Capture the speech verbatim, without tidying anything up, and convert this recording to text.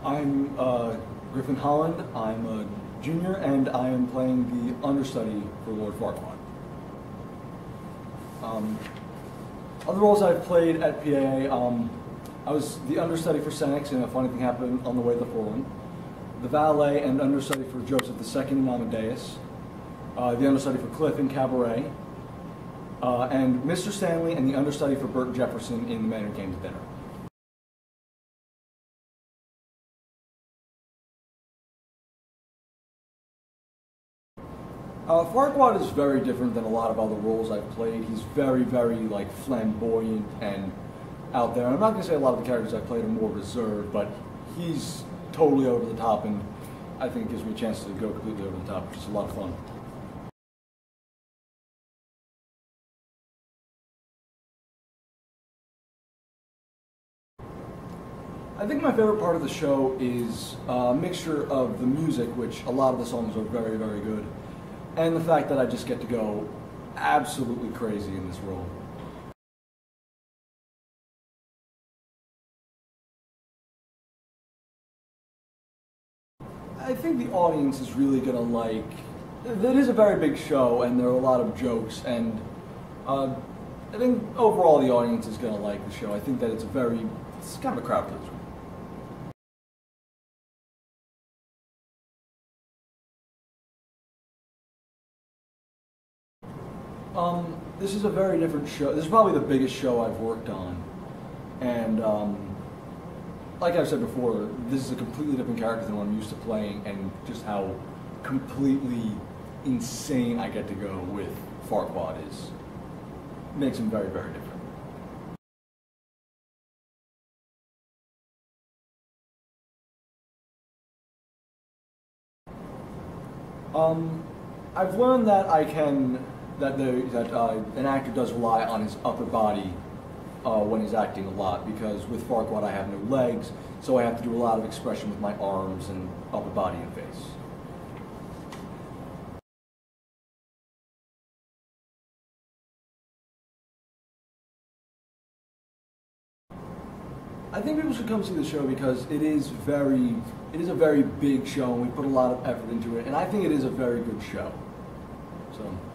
I'm uh, Griffin Holland. I'm a junior, and I am playing the understudy for Lord Farquaad. Um, other roles I've played at P A A, um, I was the understudy for Senex in A Funny Thing Happened on the Way to the Foreland, the valet and understudy for Joseph the Second in Amadeus, uh, the understudy for Cliff in Cabaret, uh, and Mister Stanley and the understudy for Bert Jefferson in The Man Who Came to Dinner. Uh, Farquaad is very different than a lot of other roles I've played. He's very, very like flamboyant and out there. I'm not going to say a lot of the characters I've played are more reserved, but he's totally over the top, and I think it gives me a chance to go completely over the top, which is a lot of fun. I think my favorite part of the show is a mixture of the music, which a lot of the songs are very, very good, and the fact that I just get to go absolutely crazy in this role. I think the audience is really going to like, it is a very big show and there are a lot of jokes, and uh, I think overall the audience is going to like the show. I think that it's a very, it's kind of a crowd pleaser. Um, this is a very different show. This is probably the biggest show I've worked on, and um, like I've said before, this is a completely different character than what I'm used to playing, and just how completely insane I get to go with Farquaad is makes him very, very different. Um, I've learned that I can that the that uh, an actor does rely on his upper body uh, when he's acting a lot, because with Farquaad I have no legs, so I have to do a lot of expression with my arms and upper body and face. I think people should come see the show because it is very, it is a very big show, and we put a lot of effort into it, and I think it is a very good show. So.